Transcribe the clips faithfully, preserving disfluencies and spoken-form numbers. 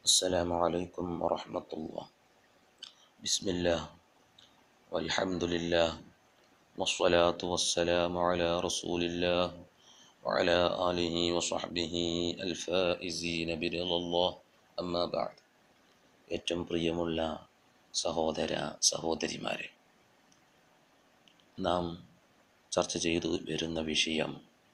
السلام عليكم ورحمة الله. بسم الله والحمد لله والصلاة والسلام على رسول الله وعلى آله وصحبه الفائزين برضا الله. أما بعد. ഏറ്റവും പ്രിയമുള്ള സഹോദര സഹോദരിമാരെ, നാം ചർച്ച ചെയ്തു വരുന്ന വിഷയം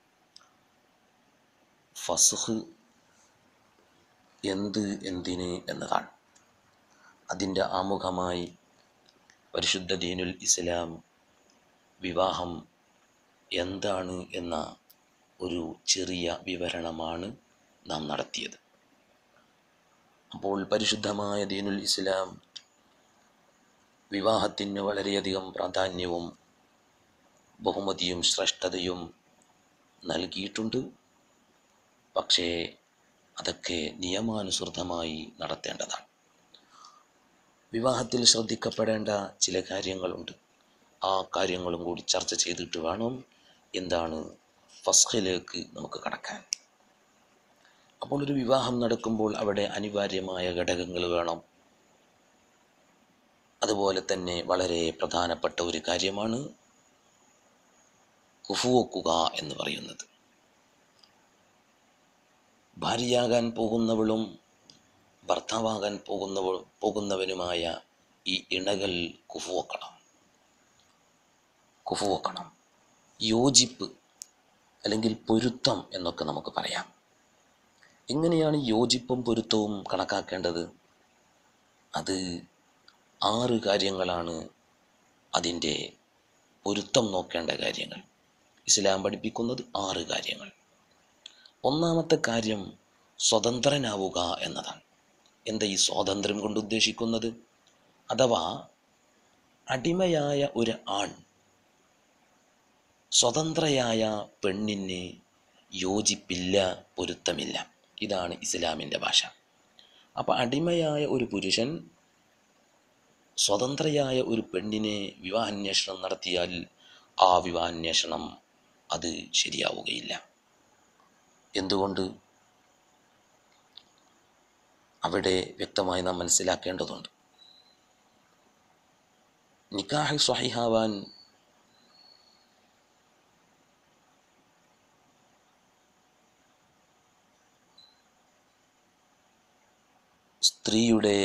ഫസ്ഖ് എന്ത് എന്തിന് എന്നതാണ്. അതിൻ്റെ ആമുഖമായി പരിശുദ്ധ ദീനുൽ ഇസ്ലാം വിവാഹം എന്താണ് എന്ന ഒരു ചെറിയ വിവരണമാണ് നാം നടത്തിയത്. അപ്പോൾ പരിശുദ്ധമായ ദീനുൽ ഇസ്ലാം വിവാഹത്തിന് വളരെയധികം പ്രാധാന്യവും ബഹുമതിയും ശ്രേഷ്ഠതയും നൽകിയിട്ടുണ്ട്. പക്ഷേ അതൊക്കെ നിയമാനുസൃതമായി നടത്തേണ്ടതാണ്. വിവാഹത്തിൽ ശ്രദ്ധിക്കപ്പെടേണ്ട ചില കാര്യങ്ങളുണ്ട്. ആ കാര്യങ്ങളും കൂടി ചർച്ച ചെയ്തിട്ട് വേണം എന്താണ് ഫസ്ഖിലേക്ക് നമുക്ക് കടക്കാൻ. അപ്പോൾ ഒരു വിവാഹം നടക്കുമ്പോൾ അവിടെ അനിവാര്യമായ ഘടകങ്ങൾ വേണം. അതുപോലെ തന്നെ വളരെ പ്രധാനപ്പെട്ട ഒരു കാര്യമാണ് കുഫു വെക്കുക എന്ന് പറയുന്നത്. ഭാര്യയാകാൻ പോകുന്നവളും ഭർത്താവാകാൻ പോകുന്നവ പോകുന്നവനുമായ ഈ ഇണകൾ കുഫു വെക്കണം കുഫു വെക്കണം യോജിപ്പ് അല്ലെങ്കിൽ പൊരുത്തം എന്നൊക്കെ നമുക്ക് പറയാം. എങ്ങനെയാണ് യോജിപ്പും പൊരുത്തവും കണക്കാക്കേണ്ടത്? അത് ആറ് കാര്യങ്ങളാണ് അതിൻ്റെ പൊരുത്തം നോക്കേണ്ട കാര്യങ്ങൾ. ഇസ്ലാം പഠിപ്പിക്കുന്നത് ആറ് കാര്യങ്ങൾ. ഒന്നാമത്തെ കാര്യം സ്വതന്ത്രനാവുക എന്നതാണ്. എന്താ ഈ സ്വാതന്ത്ര്യം കൊണ്ട് ഉദ്ദേശിക്കുന്നത്? അഥവാ അടിമയായ ഒരു ആൺ സ്വതന്ത്രയായ പെണ്ണിന് യോജിപ്പില്ല, പൊരുത്തമില്ല. ഇതാണ് ഇസ്ലാമിൻ്റെ ഭാഷ. അപ്പം അടിമയായ ഒരു പുരുഷൻ സ്വതന്ത്രയായ ഒരു പെണ്ണിനെ വിവാഹാന്വേഷണം നടത്തിയാൽ ആ വിവാഹാന്വേഷണം അത് ശരിയാവുകയില്ല. എന്തുകൊണ്ട്? അവിടെ വ്യക്തമായി നാം മനസ്സിലാക്കേണ്ടതുണ്ട്. നിക്കാഹ് സ്വഹീഹാവാൻ സ്ത്രീയുടെ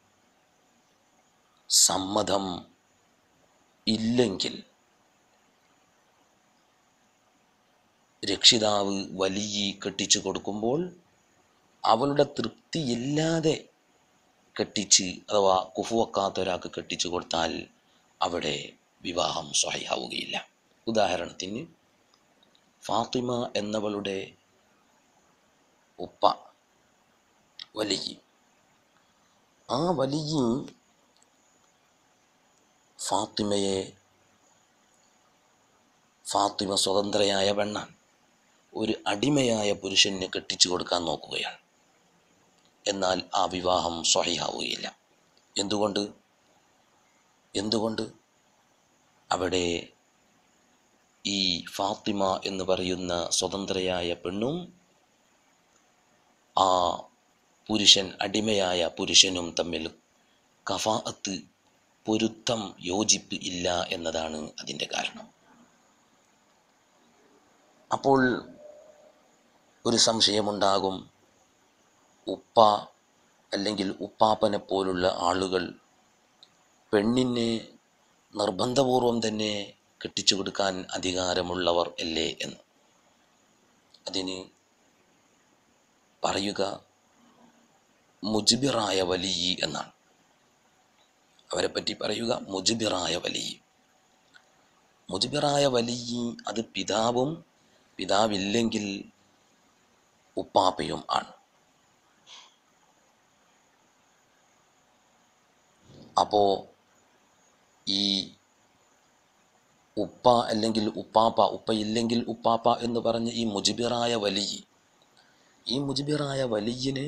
സമ്മതം ഇല്ലെങ്കിൽ രക്ഷിതാവ് വലിയ കെട്ടിച്ചു കൊടുക്കുമ്പോൾ അവളുടെ തൃപ്തിയില്ലാതെ കെട്ടിച്ച് അഥവാ കുഫു വെക്കാത്ത ഒരാൾക്ക് കെട്ടിച്ചു കൊടുത്താൽ അവിടെ വിവാഹം സ്വഹീഹാവുകയില്ല. ഉദാഹരണത്തിന് ഫാത്തിമ എന്നവളുടെ ഉപ്പ വലിയ, ആ വലിയ ഫാത്തിമയെ ഫാത്തിമ സ്വതന്ത്രയായ പെണ്ണാണ്, ഒരു അടിമയായ പുരുഷന് കെട്ടിച്ചു കൊടുക്കാൻ നോക്കുകയാണ്. എന്നാൽ ആ വിവാഹം സ്വഹീഹാവുകയില്ല. എന്തുകൊണ്ട്? എന്തുകൊണ്ട് അവിടെ ഈ ഫാത്തിമ എന്ന് പറയുന്ന സ്വതന്ത്രയായ പെണ്ണും ആ പുരുഷൻ അടിമയായ പുരുഷനും തമ്മിൽ കഫാഅത്ത്, പൊരുത്തം, യോജിപ്പ് ഇല്ല എന്നതാണ് അതിൻ്റെ കാരണം. അപ്പോൾ ഒരു സംശയമുണ്ടാകും. ഉപ്പ അല്ലെങ്കിൽ ഉപ്പാപ്പനെ പോലുള്ള ആളുകൾ പെണ്ണിനെ നിർബന്ധപൂർവം തന്നെ കെട്ടിച്ചു കൊടുക്കാൻ അധികാരമുള്ളവർ അല്ലേ എന്ന്. അതിന് പറയുക മുജ്ബിറായ വലിയ എന്നാണ്. അവരെ പറ്റി പറയുക മുജ്ബിറായ വലിയ. മുജ്ബിറായ വലിയ അത് പിതാവും പിതാവില്ലെങ്കിൽ ഉപ്പാപ്പയും ആണ്. അപ്പോ ഈ ഉപ്പ അല്ലെങ്കിൽ ഉപ്പാപ്പ, ഉപ്പയില്ലെങ്കിൽ ഉപ്പാപ്പ എന്ന് പറഞ്ഞ് ഈ മുജ്ബിറായ വലിയ, ഈ മുജ്ബിറായ വലിയന്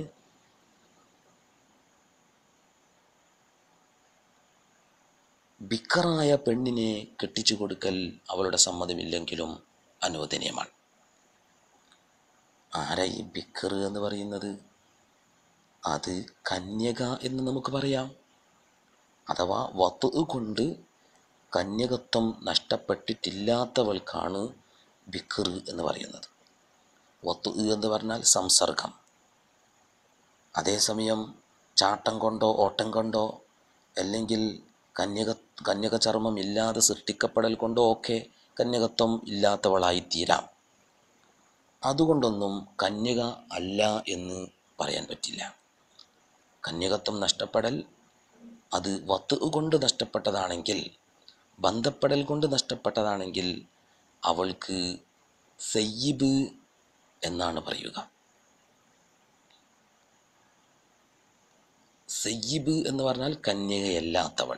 ബിക്കറായ പെണ്ണിനെ കെട്ടിച്ചു കൊടുക്കൽ അവളുടെ സമ്മതമില്ലെങ്കിലും അനുവദനീയമാണ്. ആരാ ഈ ബിക്കർ എന്ന് പറയുന്നത്? അത് കന്യക എന്ന് നമുക്ക് പറയാം. അഥവാ വത്തു കൊണ്ട് കന്യകത്വം നഷ്ടപ്പെട്ടിട്ടില്ലാത്തവൾക്കാണ് ബിക്ർ എന്ന് പറയുന്നത്. വത്തു എന്ന് പറഞ്ഞാൽ സംസർഗം. അതേസമയം ചാട്ടം കൊണ്ടോ ഓട്ടം കൊണ്ടോ അല്ലെങ്കിൽ കന്യക കന്യക ചർമ്മം ഇല്ലാതെ സൃഷ്ടിക്കപ്പെടൽ കൊണ്ടോ ഒക്കെ കന്യകത്വം ഇല്ലാത്തവളായിത്തീരാം. അതുകൊണ്ടൊന്നും കന്യക അല്ല എന്ന് പറയാൻ പറ്റില്ല. കന്യകത്വം നഷ്ടപ്പെടൽ അത് വത്ത് കൊണ്ട് നഷ്ടപ്പെട്ടതാണെങ്കിൽ, ബന്ധപ്പെടൽ കൊണ്ട് നഷ്ടപ്പെട്ടതാണെങ്കിൽ അവൾക്ക് സയ്യിബ് എന്നാണ് പറയുക. സയ്യിബ് എന്ന് പറഞ്ഞാൽ കന്യകയല്ലാത്തവൾ.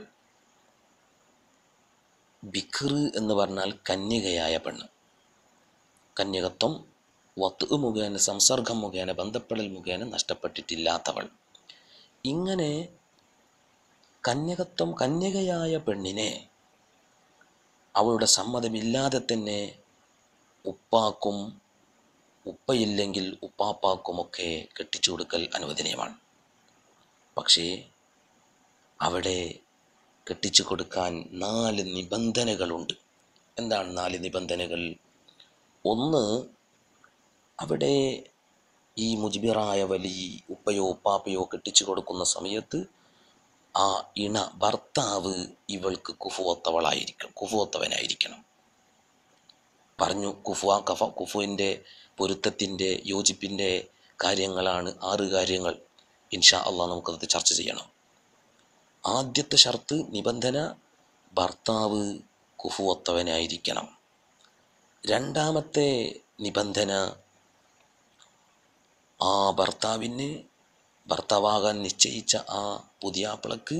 ബിക്ർ എന്ന് പറഞ്ഞാൽ കന്യകയായ പെണ്ണ്. കന്യകത്വം വത്ത് മുഖേന, സംസർഗം മുഖേന, ബന്ധപ്പെടൽ മുഖേന നഷ്ടപ്പെട്ടിട്ടില്ലാത്തവൾ. ഇങ്ങനെ കന്യകത്വം, കന്യകയായ പെണ്ണിനെ അവളുടെ സമ്മതമില്ലാതെ തന്നെ ഉപ്പാക്കും ഉപ്പയില്ലെങ്കിൽ ഉപ്പാപ്പാക്കുമൊക്കെ കെട്ടിച്ചു കൊടുക്കൽ അനുവദനീയമാണ്. പക്ഷേ അവിടെ കെട്ടിച്ചു കൊടുക്കാൻ നാല് നിബന്ധനകളുണ്ട്. എന്താണ് നാല് നിബന്ധനകൾ? ഒന്ന്, അവിടെ ഈ മുജ്ബിറായ വലി ഉപ്പയോ ഉപ്പാപ്പയോ കെട്ടിച്ചു കൊടുക്കുന്ന സമയത്ത് ആ ഇണ, ഭർത്താവ് ഇവൾക്ക് കുഫുവത്തവളായിരിക്കണം, കുഫുവത്തവനായിരിക്കണം. പറഞ്ഞു കുഫുവ കഫ കുഫുവിൻ്റെ പൊരുത്തത്തിൻ്റെ യോജിപ്പിൻ്റെ കാര്യങ്ങളാണ് ആറ് കാര്യങ്ങൾ. ഇൻഷാ അള്ളാഹ് നമുക്കത് ചർച്ച ചെയ്യണം. ആദ്യത്തെ ഷർത്ത്, നിബന്ധന, ഭർത്താവ് കുഫുവത്തവനായിരിക്കണം. രണ്ടാമത്തെ നിബന്ധന, ആ ഭർത്താവിന്, ഭർത്താവാകാൻ നിശ്ചയിച്ച ആ പുതിയാപ്പിളക്ക്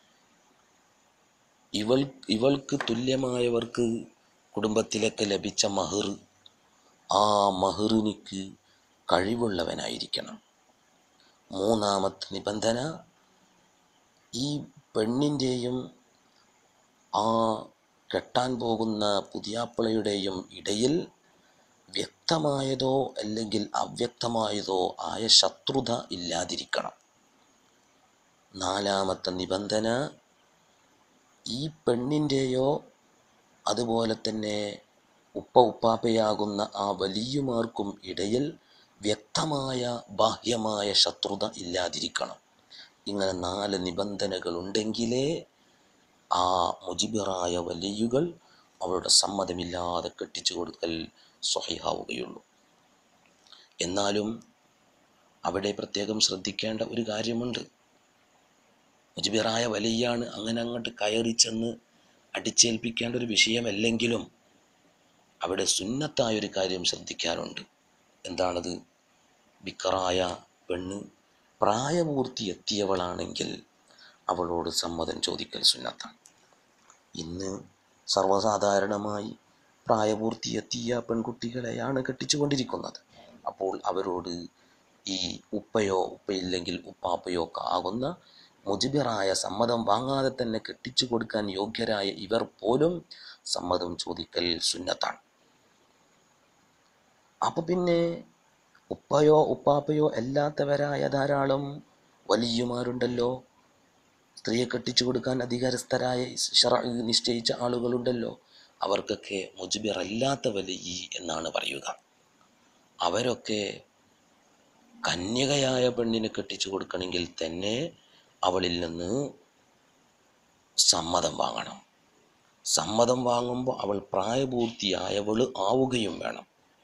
ഇവൾ ഇവൾക്ക് തുല്യമായവർക്ക് കുടുംബത്തിലേക്ക് ലഭിച്ച മഹർ, ആ മഹറിനിക്ക് കഴിവുള്ളവനായിരിക്കണം. മൂന്നാമത്തെ നിബന്ധന, ഈ പെണ്ണിൻ്റെയും ആ കെട്ടാൻ പോകുന്ന പുതിയാപ്പിളയുടെയും ഇടയിൽ വ്യക്തമായതോ അല്ലെങ്കിൽ അവ്യക്തമായതോ ആയ ശത്രുത ഇല്ലാതിരിക്കണം. നാലാമത്തെ നിബന്ധന, ഈ പെണ്ണിൻ്റെയോ അതുപോലെ തന്നെ ഉപ്പ ഉപ്പാപ്പയാകുന്ന ആ വലിയമാർക്കും ഇടയിൽ വ്യക്തമായ ബാഹ്യമായ ശത്രുത ഇല്ലാതിരിക്കണം. ഇങ്ങനെ നാല് നിബന്ധനകളുണ്ടെങ്കിലേ ആ മുജിബിറായ വലിയുകൾ അവരുടെ സമ്മതമില്ലാതെ കെട്ടിച്ചു കൊടുക്കൽ സ്വഹീഹാവുകയുള്ളൂ. എന്നാലും അവിടെ പ്രത്യേകം ശ്രദ്ധിക്കേണ്ട ഒരു കാര്യമുണ്ട്. മുജിബിറായ വലിയാണ്, അങ്ങനെ അങ്ങോട്ട് കയറി ചെന്ന് അടിച്ചേൽപ്പിക്കേണ്ട ഒരു വിഷയമല്ലെങ്കിലും അവിടെ സുന്നത്തായൊരു കാര്യം ശ്രദ്ധിക്കാറുണ്ട്. എന്താണത്? ബിക്കറായ പെണ്ണ് പ്രായപൂർത്തി എത്തിയവളാണെങ്കിൽ അവളോട് സമ്മതം ചോദിക്കൽ സുന്നത്താണ്. ഇന്ന് സർവ്വസാധാരണമായി പ്രായപൂർത്തിയെത്തിയ പെൺകുട്ടികളെയാണ് കെട്ടിച്ചുകൊണ്ടിരിക്കുന്നത്. അപ്പോൾ അവരോട് ഈ ഉപ്പയോ ഉപ്പയില്ലെങ്കിൽ ഉപ്പാപ്പയോ ഒക്കെ ആകുന്ന മുജിബിറായ, സമ്മതം വാങ്ങാതെ തന്നെ കെട്ടിച്ചു കൊടുക്കാൻ യോഗ്യരായ ഇവർ പോലും സമ്മതം ചോദിക്കൽ സുന്നത്താണ്. അപ്പൊ പിന്നെ ഉപ്പയോ ഉപ്പാപ്പയോ അല്ലാത്തവരായ ധാരാളം വലിയമാരുണ്ടല്ലോ, സ്ത്രീയെ കെട്ടിച്ചു കൊടുക്കാൻ അധികാരസ്ഥരായ ശറഅ് നിശ്ചയിച്ച ആളുകളുണ്ടല്ലോ. അവർക്കൊക്കെ മുജ്ബിർ അല്ലാത്ത വലിയ എന്നാണ് പറയുക. അവരൊക്കെ കന്യകയായ പെണ്ണിനെ കെട്ടിച്ചു കൊടുക്കണമെങ്കിൽ തന്നെ അവളിൽ നിന്ന് സമ്മതം വാങ്ങണം. സമ്മതം വാങ്ങുമ്പോൾ അവൾ പ്രായപൂർത്തിയായവൾ ആവുകയും വേണം.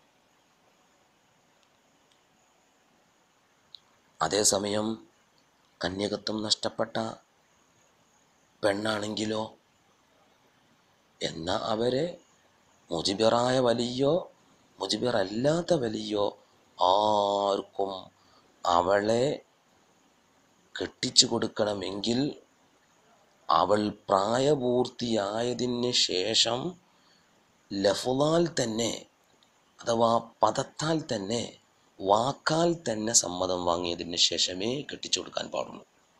അതേസമയം കന്യകത്വം നഷ്ടപ്പെട്ട പെണ്ണാണെങ്കിലോ, എന്നാൽ അവരെ മുജിബിറായ വലിയോ മുജിബിർ അല്ലാത്ത വലിയോ ആർക്കും അവളെ കെട്ടിച്ചു കൊടുക്കണമെങ്കിൽ അവൾ പ്രായപൂർത്തിയായതിന് ശേഷം ലഫ്ളാൽ തന്നെ, അഥവാ പദത്താൽ തന്നെ, വാക്കാൽ തന്നെ സമ്മതം വാങ്ങിയതിന് ശേഷമേ കെട്ടിച്ചു കൊടുക്കാൻ പാടുള്ളൂ,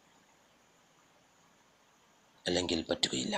അല്ലെങ്കിൽ പറ്റുകയില്ല.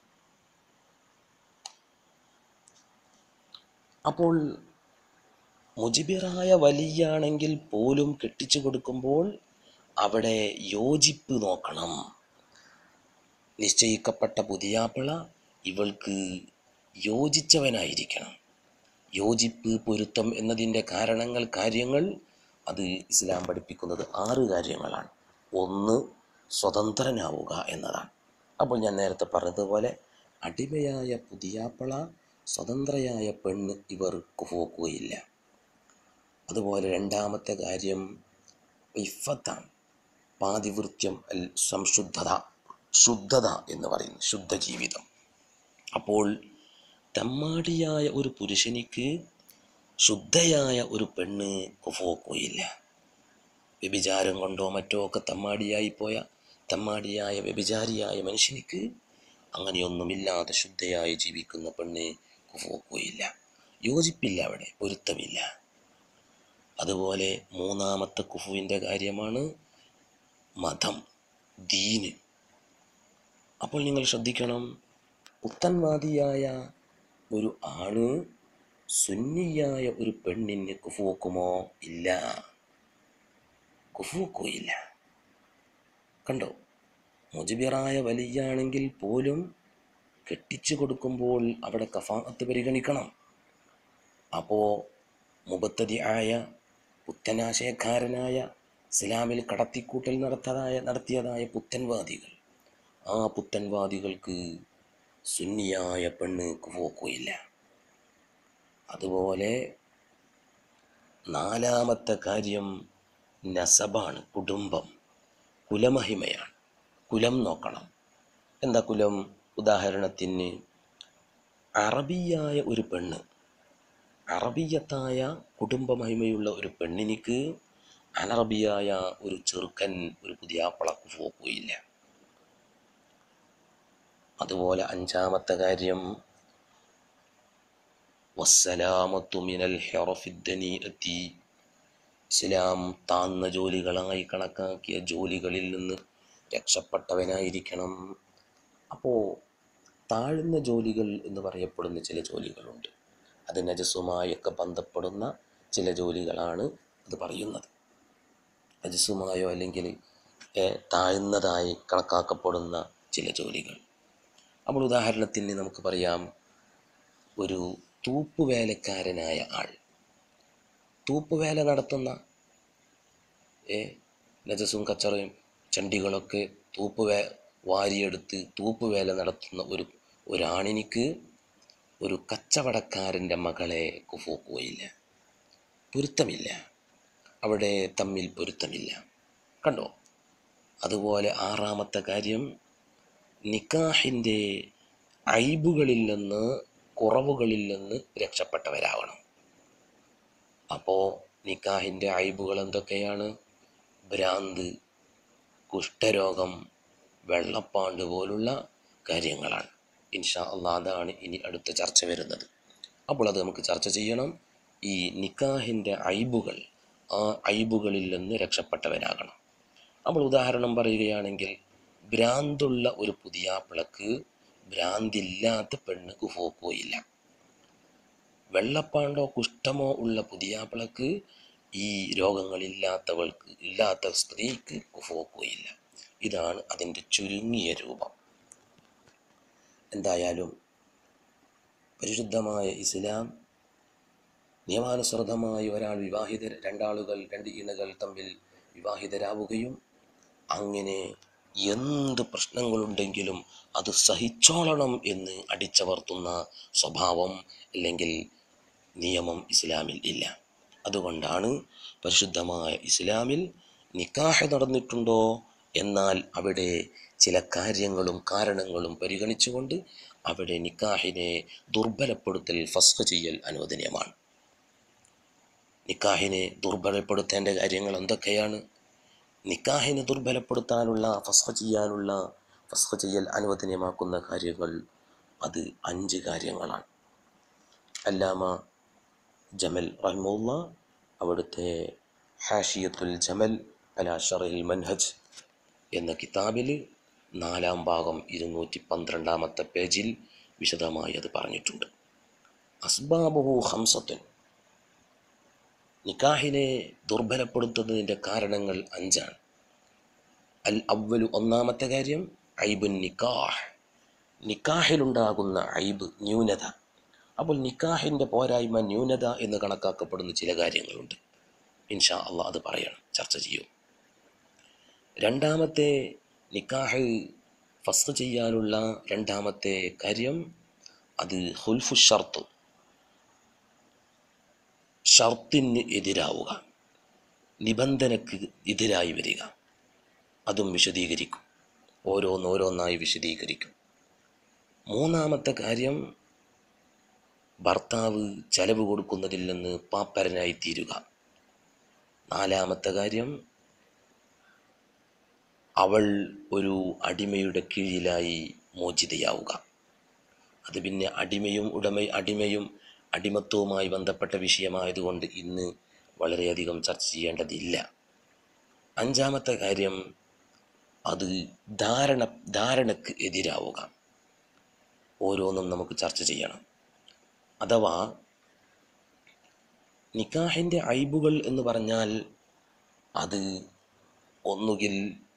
അപ്പോൾ മുജിബിറായ വലിയാണെങ്കിൽ പോലും കെട്ടിച്ചു കൊടുക്കുമ്പോൾ അവിടെ യോജിപ്പ് നോക്കണം. നിശ്ചയിക്കപ്പെട്ട പുതിയാപ്പിള ഇവൾക്ക് യോജിച്ചവനായിരിക്കണം. യോജിപ്പ്, പൊരുത്തം എന്നതിൻ്റെ കാരണങ്ങൾ, കാര്യങ്ങൾ അത് ഇസ്ലാം പഠിപ്പിക്കുന്നത് ആറ് കാര്യങ്ങളാണ്. ഒന്ന്, സ്വതന്ത്രനാവുക എന്നതാണ്. അപ്പോൾ ഞാൻ നേരത്തെ പറഞ്ഞതുപോലെ അടിമയായ പുതിയാപ്പിള, സ്വതന്ത്രയായ പെണ്ണ് ഇവർ കുഫോക്കുകയില്ല. അതുപോലെ രണ്ടാമത്തെ കാര്യം ഇഫത്താണ്, പാതിവൃത്യം, അൽ സംശുദ്ധത, ശുദ്ധത എന്ന് പറയുന്നു, ശുദ്ധ ജീവിതം. അപ്പോൾ തമ്മാടിയായ ഒരു പുരുഷനിക്ക് ശുദ്ധയായ ഒരു പെണ്ണ് കുഫോക്കുകയില്ല. വ്യഭിചാരം കൊണ്ടോ മറ്റോ ഒക്കെ തമ്മാടിയായി പോയ, തമ്മാടിയായ വ്യഭിചാരിയായ മനുഷ്യനിക്ക് അങ്ങനെയൊന്നുമില്ലാതെ ശുദ്ധയായി ജീവിക്കുന്ന പെണ്ണ് കുഫോക്കുകയില്ല. യോജിപ്പില്ല, അവിടെ പൊരുത്തമില്ല. അതുപോലെ മൂന്നാമത്തെ കുഫുവിൻ്റെ കാര്യമാണ് മതം, ദീന്. അപ്പോൾ നിങ്ങൾ ശ്രദ്ധിക്കണം, പുത്തൻവാദിയായ ഒരു ആണ് സുന്നിയായ ഒരു പെണ്ണിന് കുഫുവെക്കുമോ? ഇല്ല, കുഫുവെക്കുകയില്ല. കണ്ടോ, മുജിബിറായ വലിയാണെങ്കിൽ പോലും കെട്ടിച്ചു കൊടുക്കുമ്പോൾ അവിടെ കഫാഅത്ത് പരിഗണിക്കണം. അപ്പോൾ മുബത്തദിആയ, പുത്തനാശയക്കാരനായ, ഇസ്ലാമിൽ കടത്തിക്കൂട്ടൽ നടത്തതായ നടത്തിയതായ പുത്തൻവാദികൾ, ആ പുത്തൻവാദികൾക്ക് സുന്നിയായ പെണ്ണ് കുഫോക്കുകയില്ല. അതുപോലെ നാലാമത്തെ കാര്യം നസബാണ്, കുടുംബം, കുലമഹിമയാണ്. കുലം നോക്കണം. എന്താ കുലം? ഉദാഹരണത്തിന് അറബിയായ ഒരു പെണ്ണ്, അറബിയത്തായ കുടുംബമഹിമയുള്ള ഒരു പെണ്ണിനിക്ക് അനറബിയായ ഒരു ചെറുക്കൻ, ഒരു പുതിയാപ്പിള കുഫോക്കുകയില്ല. അതുപോലെ അഞ്ചാമത്തെ കാര്യം വസ്സലാമത്തു മിനൽ ഹിറഫിദ്ദനീഅത്തി, ഇസ്ലാം താഴ്ന്ന ജോലികളായി കണക്കാക്കിയ ജോലികളിൽ നിന്ന് രക്ഷപ്പെട്ടവനായിരിക്കണം. അപ്പോൾ താഴ്ന്ന ജോലികൾ എന്ന് പറയപ്പെടുന്ന ചില ജോലികളുണ്ട്. അത് നജസുമായൊക്കെ ബന്ധപ്പെടുന്ന ചില ജോലികളാണ് അത് പറയുന്നത്. നജസുമായോ അല്ലെങ്കിൽ താഴ്ന്നതായി കണക്കാക്കപ്പെടുന്ന ചില ജോലികൾ. അപ്പോൾ ഉദാഹരണത്തിന് നമുക്ക് പറയാം, ഒരു തൂപ്പുവേലക്കാരനായ ആൾ, തൂപ്പുവേല നടത്തുന്ന ഏ നജസും കച്ചറയും ചണ്ടികളൊക്കെ തൂപ്പുവേ വാരിയെടുത്ത് തൂപ്പുവേല നടത്തുന്ന ഒരു ഒരാണിനിക്ക് ഒരു കച്ചവടക്കാരൻ്റെ മകളെ കുഫോക്കുകയില്ല. പൊരുത്തമില്ല, അവിടെ തമ്മിൽ പൊരുത്തമില്ല. കണ്ടോ? അതുപോലെ ആറാമത്തെ കാര്യം നിക്കാഹിൻ്റെ ഐബുകളിൽ നിന്ന്, കുറവുകളിൽ നിന്ന് രക്ഷപ്പെട്ടവരാകണം. അപ്പോൾ നിക്കാഹിൻ്റെ ഐബുകൾ എന്തൊക്കെയാണ്? ഭ്രാന്ത്, കുഷ്ഠരോഗം, വെള്ളപ്പാണ്ട് പോലുള്ള കാര്യങ്ങളാണ്. ഇൻഷാ അല്ലാഹ് അതാണ് ഇനി അടുത്ത ചർച്ച വരുന്നത്. അപ്പോൾ അത് നമുക്ക് ചർച്ച ചെയ്യണം. ഈ നിക്കാഹിൻ്റെ ഐബുകൾ, ആ ഐബുകളിൽ നിന്ന് രക്ഷപ്പെട്ടവനാകണം. അപ്പോൾ ഉദാഹരണം പറയുകയാണെങ്കിൽ, ഭ്രാന്തുള്ള ഒരു പുതിയാപ്പിളക്ക് ഭ്രാന്തില്ലാത്ത പെണ്ണ് കുഫോക്കുകയില്ല. വെള്ളപ്പാണ്ടോ കുഷ്ഠമോ ഉള്ള പുതിയാപ്പിളക്ക് ഈ രോഗങ്ങളില്ലാത്തവൾക്ക് ഇല്ലാത്ത സ്ത്രീക്ക് കുഫോക്കുകയില്ല. ഇതാണ് അതിൻ്റെ ചുരുങ്ങിയ രൂപം. എന്തായാലും പരിശുദ്ധമായ ഇസ്ലാം നിയമാനുസൃതമായി ഒരാൾ വിവാഹിത, രണ്ടാളുകൾ, രണ്ട് ഇണകൾ തമ്മിൽ വിവാഹിതരാവുകയും അങ്ങനെ എന്ത് പ്രശ്നങ്ങളുണ്ടെങ്കിലും അത് സഹിച്ചോളണം എന്ന് അടിച്ചമർത്തുന്ന സ്വഭാവം അല്ലെങ്കിൽ നിയമം ഇസ്ലാമിൽ ഇല്ല. അതുകൊണ്ടാണ് പരിശുദ്ധമായ ഇസ്ലാമിൽ നിക്കാഹ് നടന്നിട്ടുണ്ടോ എന്നാൽ അവിടെ ചില കാര്യങ്ങളും കാരണങ്ങളും പരിഗണിച്ചുകൊണ്ട് അവിടെ നിക്കാഹിനെ ദുർബലപ്പെടുത്തൽ, ഫസ്ഖ് ചെയ്യൽ അനുവദനീയമാണ്. നിക്കാഹിനെ ദുർബലപ്പെടുത്തേണ്ട കാര്യങ്ങൾ എന്തൊക്കെയാണ്? നിക്കാഹിനെ ദുർബലപ്പെടുത്താനുള്ള, ഫസ്ഖ് ചെയ്യാനുള്ള, ഫസ്ഖ് ചെയ്യൽ അനുവദനീയമാക്കുന്ന കാര്യങ്ങൾ അത് അഞ്ച് കാര്യങ്ങളാണ്. അല്ലാമ ജമൽ റഹിമഹുല്ലാഹ് അവിടുത്തെ ഹാഷിയത്തുൽ ജമൽ അലാ ശർഹിൽ മൻഹജ് എന്ന കിതാബിൽ നാലാം ഭാഗം ഇരുന്നൂറ്റി പന്ത്രണ്ടാമത്തെ പേജിൽ വിശദമായി അത് പറഞ്ഞിട്ടുണ്ട്. അസ്ബാബുഹു ഖംസത്തുൻ, നിക്കാഹിനെ ദുർബലപ്പെടുത്തുന്നതിൻ്റെ കാരണങ്ങൾ അഞ്ചാണ്. അൽ അവ്വലു ഒന്നാമത്തെ കാര്യം ഐബുൻ നിക്കാഹ്, നിക്കാഹിലുണ്ടാകുന്ന ഐബ് ന്യൂനത. അപ്പോൾ നിക്കാഹിൻ്റെ പോരായ്മ ന്യൂനത എന്ന് കണക്കാക്കപ്പെടുന്ന ചില കാര്യങ്ങളുണ്ട്. ഇൻഷാ അള്ളാഹ് അത് പറയണം, ചർച്ച ചെയ്യും. രണ്ടാമത്തെ നിക്കാഹ് ഫസ്ഖ് ചെയ്യാനുള്ള രണ്ടാമത്തെ കാര്യം അത് ഹുൽഫു ഷർത്ത്, ഷർത്തിന് എതിരാവുക, നിബന്ധനക്ക് എതിരായി വരിക. അതും വിശദീകരിക്കും, ഓരോന്നോരോന്നായി വിശദീകരിക്കും. മൂന്നാമത്തെ കാര്യം ഭർത്താവ് ചെലവ് കൊടുക്കുന്നതിൽ നിന്ന് പാപ്പരനായി തീരുക. നാലാമത്തെ കാര്യം അവൾ ഒരു അടിമയുടെ കീഴിലായി മോചിതയാവുക. അത് പിന്നെ അടിമയും ഉടമ അടിമയും അടിമത്വവുമായി ബന്ധപ്പെട്ട വിഷയമായതുകൊണ്ട് ഇന്ന് വളരെയധികം ചർച്ച ചെയ്യേണ്ടതില്ല. അഞ്ചാമത്തെ കാര്യം അത് ധാരണ ധാരണക്ക് എതിരാവുക. ഓരോന്നും നമുക്ക് ചർച്ച ചെയ്യണം. അഥവാ നിക്കാഹിൻ്റെ ഐബുകൾ എന്ന് പറഞ്ഞാൽ അത് ഒന്നുകിൽ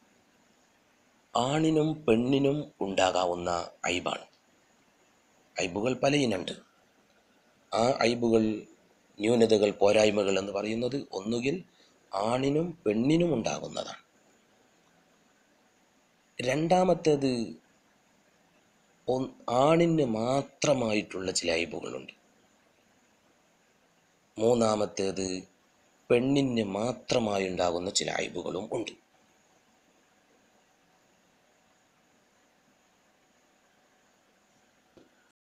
ആണിനും പെണ്ണിനും ഉണ്ടാകാവുന്ന ഐബാണ്. ഐബുകൾ പലയിനുണ്ട്. ആ ഐബുകൾ, ന്യൂനതകൾ, പോരായ്മകൾ എന്ന് പറയുന്നത് ഒന്നുകിൽ ആണിനും പെണ്ണിനും ഉണ്ടാകുന്നതാണ്. രണ്ടാമത്തേത് ആണിന് മാത്രമായിട്ടുള്ള ചില ഐബുകളുണ്ട്. മൂന്നാമത്തേത് പെണ്ണിന് മാത്രമായി ഉണ്ടാകുന്ന ചില ഐബുകളും ഉണ്ട്.